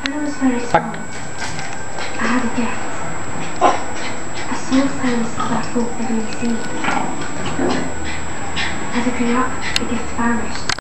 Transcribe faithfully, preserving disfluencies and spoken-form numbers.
When I was very small, I had a gift. A soul sense that hope didn't see. As I grew up, the gift vanished.